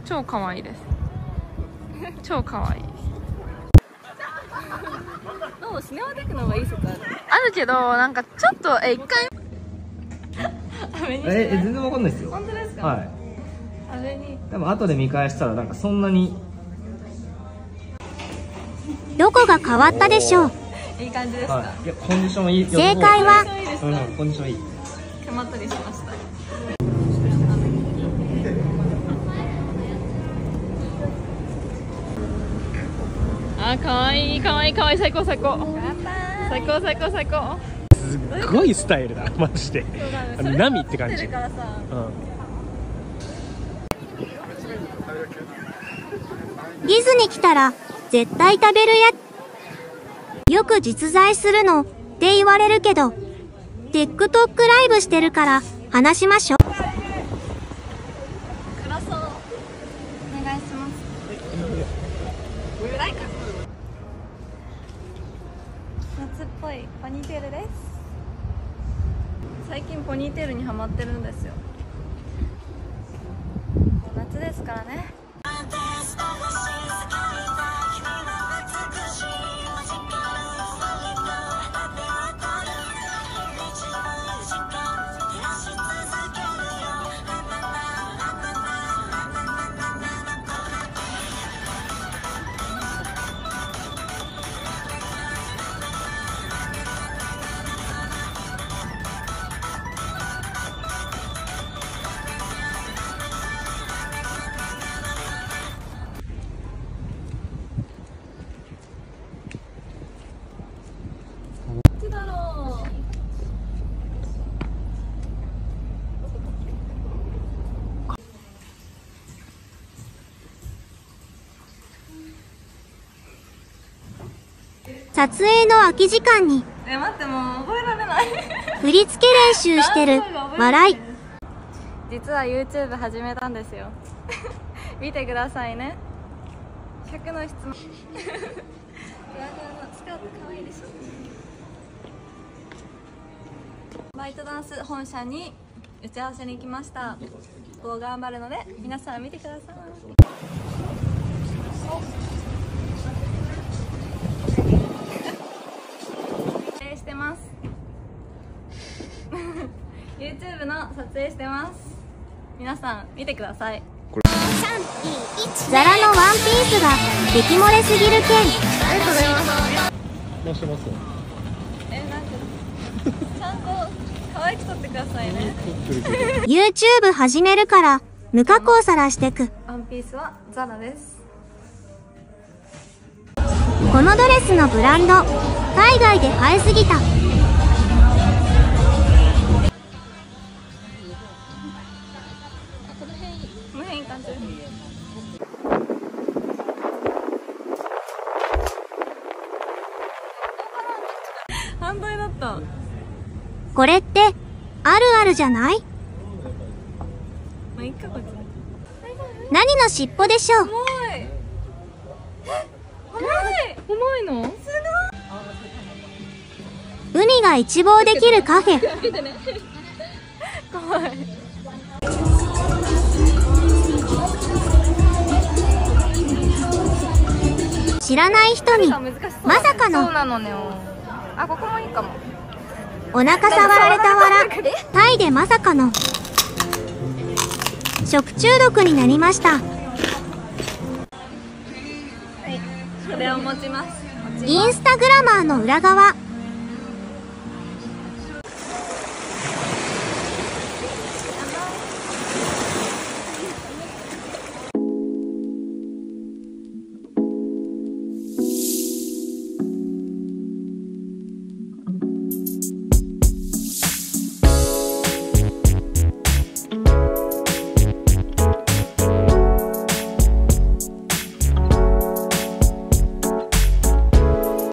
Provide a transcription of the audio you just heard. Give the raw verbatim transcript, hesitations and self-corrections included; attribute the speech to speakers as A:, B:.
A: 超可愛いです。超可愛い。
B: どうシネマテックの方がいい説ある？
A: あるけど、なんかちょっとえ一回
C: ええ全然わかんないですよ。
B: 本当ですか？
C: はい。
B: あれに
C: でも後で見返したらなんかそんなに。
D: どこが変わったでしょう。
B: いい感じですか？
C: はい。いやコンディションいい。
D: 正解は
C: うん、コンディションいい。
B: 決まったりしました。
A: あ、可愛い可愛い可愛い、最高最高最高最高最高。
E: すっごいスタイルだマジで。ナミって感じ。うん。
D: ディズに来たら絶対食べるやつ。よく実在するのって言われるけど、TikTok ライブしてるから話しましょう。
B: 黒そう。お願いします。ぐらいか。夏っぽいポニーテールです。最近ポニーテールにハマってるんですよ。夏ですからね。
D: 撮影の空き時間に
B: え、待って、もう覚えられない
D: 振り付け練習してる笑い。
B: 実は YouTube 始めたんですよ見てくださいね。ひゃくの質問ふわふわのスカート可愛いでしょ。バイトダンス本社に打ち合わせに来ました。こう頑張るので皆さん見てください。してますYouTube の撮影してます。皆さん見てください。
D: ザラのワンピースが激漏れすぎる件。
E: どうしてます？
B: え、なんかちゃんと可愛く撮ってくださいね
D: YouTube 始めるから無加工さらしてく。
B: ワンピースはザラです。
D: このドレスのブランド海外で映えすぎた。
B: 無変感じる。反対だった。
D: これってあるあるじゃない？
B: まあ、いっかこっち。
D: 何の尻尾でしょう？
B: 重い。重い。
A: 重いの？す
D: 海が一望できるカフェ。
B: 怖い。
D: 知らない人にまさかの。
B: そうなのね。あ、ここもいいかも。
D: お腹触られたわらタイでまさかの食中毒になりました。
B: はい、これを持ちます。
D: インスタグラマーの裏側。